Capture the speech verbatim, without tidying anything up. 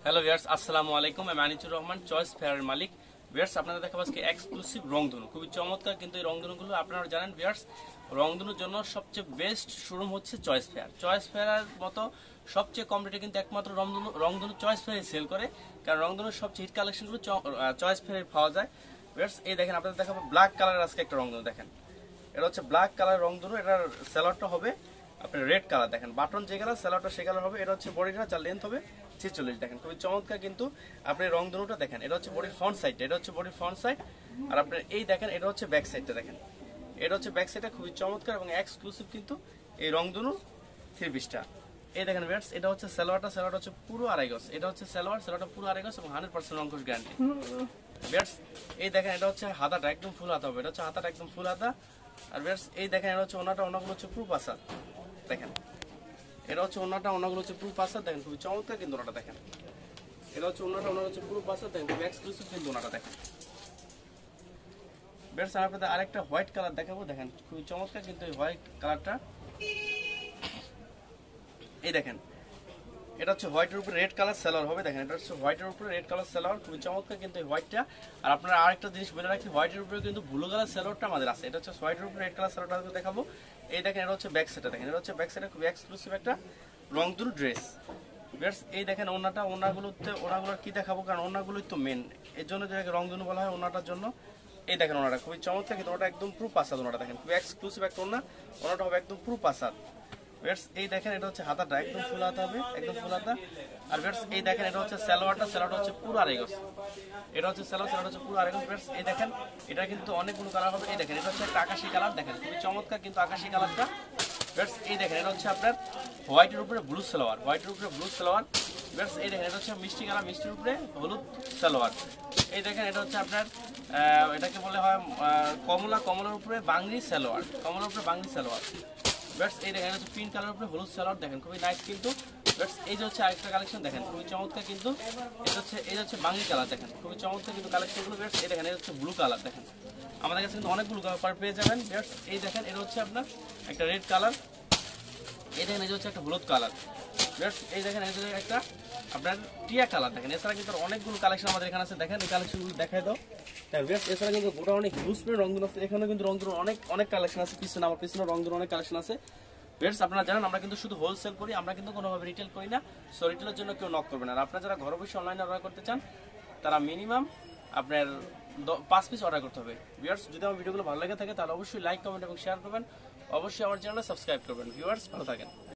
Hello viewers, আসসালামু আলাইকুম। আমি আনিচুর রহমান, চয়েস ফেয়ারের মালিক। ভিউয়ার্স, আপনাদের দেখাবো আজকে এক্সক্লুসিভ রংধনু, খুবই চমৎকার। কিন্তু এই রংধনুগুলো আপনারা জানেন ভিউয়ার্স, রংধনুর জন্য সবচেয়ে বেস্ট শোরুম হচ্ছে চয়েস ফেয়ার। চয়েস ফেয়ারের মতো সবচেয়ে কম রেটে কিন্তু একমাত্র রংধনু রংধনু চয়েস ফেয়ারে সেল করে, কারণ রংধনুর সবচেয়ে হিট কালেকশনগুলো চয়েস ফেয়ারে পাওয়া যায়। ভিউয়ার্স, এই দেখেন আপনাদের দেখাবো ব্ল্যাক কালারের আজকে একটা রংধনু। দেখেন, এটা হচ্ছে ব্ল্যাক কালার রংধনু। এটার সেলারটা হবে আপনার রেড কালার। দেখেন বাটন যে কালার, সেলারটা সে কালার হবে। এটা হচ্ছে বডিটা, যার লেন্থ হবে ছেচল্লিশ। দেখেন খুবই চমৎকার। কিন্তু আপনি রংধনুটা দেখেন, এটা হচ্ছে বডির ফ্রন্ট সাইডটা, এটা হচ্ছে বডির ফ্রন্ট সাইড। আর আপনার এই দেখেন, এটা হচ্ছে ব্যাক সাইডটা। দেখেন এটা হচ্ছে ব্যাক সাইডটা, খুবই চমৎকার এবং এক্সক্লুসিভ কিন্তু এই রংধনু থ্রি পিসটা। এই দেখেন ভিউয়ার্স, এটা হচ্ছে সালোয়ারটা, সালোয়ারটা হচ্ছে পুরো আড়াই গজ। এটা হচ্ছে সালোয়ার, সালোয়ারটা পুরো আড়াই গজ এবং hundred percent Ankush guarantee. Viewers, এই দেখেন এটা হচ্ছে হাতাটা একদম ফুল হাতা হবে। এটা হচ্ছে হাতাটা একদম ফুল হাতা। আর ভিউয়ার্স, এই দেখেন এটা হচ্ছে ওনাটা, ওনাগুলো হচ্ছে পুরো পাসা। দেখেন এটা হচ্ছে ওনাটা, ওনাগুলো হচ্ছে পুরো পাসা। দেখেন খুবই চমৎকার কিন্তু ওনাটা। দেখেন এটা হচ্ছে ওনাটা, ওনাটা হচ্ছে পুরো পাসা। দেখেন খুবই এক্সক্লুসিভ কিন্তু ওনাটা। দেখেন ভিউয়ার্স, আমি আপনাদের আরেকটা হোয়াইট কালার দেখাবো। দেখেন খুবই চমৎকার কিন্তু এই হোয়াইট কালারটা। এই দেখেন এটা হচ্ছে হোয়াইটের উপরে রেড কালার সেলার হবে। দেখেন এটা হচ্ছে হোয়াইটের উপরে রেড কালার সেলার, খুবই চমৎকার কিন্তু এই হোয়াইটটা। আর আপনারা আরেকটা জিনিস বলে রাখি, হোয়াইটের উপরে কিন্তু ব্লু কালার সেলারটা আমাদের আছে। এটা হচ্ছে হোয়াইটের উপরে রেড কালার সেলারটা দেখাবো। এই দেখেন এটা হচ্ছে ব্যাক সাইডটা। দেখেন এটা হচ্ছে ব্যাক সাইডে খুবই এক্সক্লুসিভ একটা রংধনু ড্রেস। ভিউয়ার্স, এই দেখেন ওনাটা, ওনাগুলোতে ওনাগুলোর কি দেখাবো, কারণ ওনাগুলোই তো মেন, এর জন্য যেটাকে রংধনু বলা হয় ওনাটার জন্য। এই দেখেন ওনাটা খুবই চমৎকার কিন্তু ওনাটা একদম পুরো পাসাদ। ওনাটা দেখেন খুবই এক্সক্লুসিভ একটা ওনা, ওনাটা হবে একদম পুরো পাসাদ। ভিউয়ার্স, এই দেখেন এটা হচ্ছে হাতাটা একদম ফুল হাতা হবে, একদম ফুল হাতা। আর ভিউয়ার্স, এই দেখেন এটা হচ্ছে সালোয়ারটা, সালোয়ারটা হচ্ছে পুরো আড়াই গজ। এটা হচ্ছে সালোয়ার, সালোয়ারটা হচ্ছে পুরো আড়াই গজ। ভিউয়ার্স, এই দেখেন এটা কিন্তু অনেকগুলো কালার হবে। এই দেখেন এটা হচ্ছে একটা আকাশী কালার। দেখেন খুবই চমৎকার কিন্তু আকাশী কালারটা। ভিউয়ার্স, এই দেখেন এটা হচ্ছে আপনার হোয়াইটের উপরে ব্লু সালোয়ার, হোয়াইটের উপরে ব্লু সালোয়ার। ভিউয়ার্স, এই দেখেন এটা হচ্ছে মিষ্টি কালার, মিষ্টির উপরে হলুদ সালোয়ার। এই দেখেন এটা হচ্ছে আপনার এটাকে বলে হয় কমলা, কমলার উপরে বাংলি সালোয়ার, কমলার উপরে বাংলি সালোয়ার। ভিউয়ার্স, এই দেখেন হচ্ছে পিঙ্ক কালার উপরে হলুদ সালোয়ার। দেখেন খুবই নাইস কিন্তু। ভিউয়ার্স, এই যে হচ্ছে আরেকটা কালেকশন। দেখেন খুবই চমৎকার কিন্তু এটা হচ্ছে, এই হচ্ছে বাংলি কালার। দেখেন খুবই চমৎকার কিন্তু কালেকশনগুলো। ভিউয়ার্স, এই দেখেন এটা হচ্ছে ব্লু কালার। দেখেন আমাদের কাছে কিন্তু অনেকগুলো কালার পেয়ে যাবেন। ভিউয়ার্স, এই দেখেন এটা হচ্ছে আপনার একটা রেড কালার। এই দেখেন এই যে হচ্ছে একটা হলুদ কালার। ভিউয়ার্স, এই দেখেন এই যে একটা আপনার টিয়া কালার। দেখেন এছাড়া কিন্তু অনেকগুলো কালেকশন আমাদের এখানে আছে। দেখেন এই কালেকশনগুলো দেখাই দাও। ভিউয়ার্স, এছাড়া কিন্তু গোটা অনেক হিউজ করে রংধনু আছে। এখানে কিন্তু রংধনু অনেক অনেক কালেকশন আছে। পিছনে আমার পিছনে রংধনু অনেক কালেকশন আছে। ভিউয়ার্স, আপনারা জানেন আমরা কিন্তু শুধু হোলসেল করি, আমরা কিন্তু কোনোভাবে রিটেল করি না। সো রিটেলের জন্য কেউ নক করবেন। আর আপনারা যারা ঘরে বসে অনলাইনে অর্ডার করতে চান, তারা মিনিমাম আপনার পাঁচ পিস অর্ডার করতে হবে। ভিউয়ার্স, যদি আমার ভিডিওগুলো ভালো লেগে থাকে তাহলে অবশ্যই লাইক, কমেন্ট এবং শেয়ার করবেন। অবশ্যই আমার চ্যানেলে সাবস্ক্রাইব করবেন। ভিউয়ার্স, ভালো থাকেন।